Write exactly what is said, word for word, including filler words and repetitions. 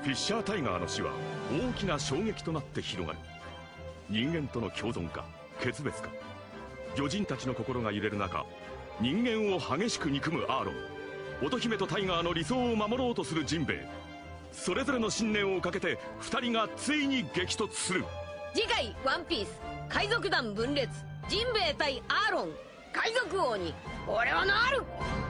フィッシャータイガーの死は大きな衝撃となって広がる。人間との共存か決別か、魚人たちの心が揺れる中、人間を激しく憎むアーロン、乙姫とタイガーの理想を守ろうとするジンベエ、それぞれの信念をかけて二人がついに激突する。 次回ワンピース海賊団分裂、ジンベエ対アーロン、海賊王に俺はなる。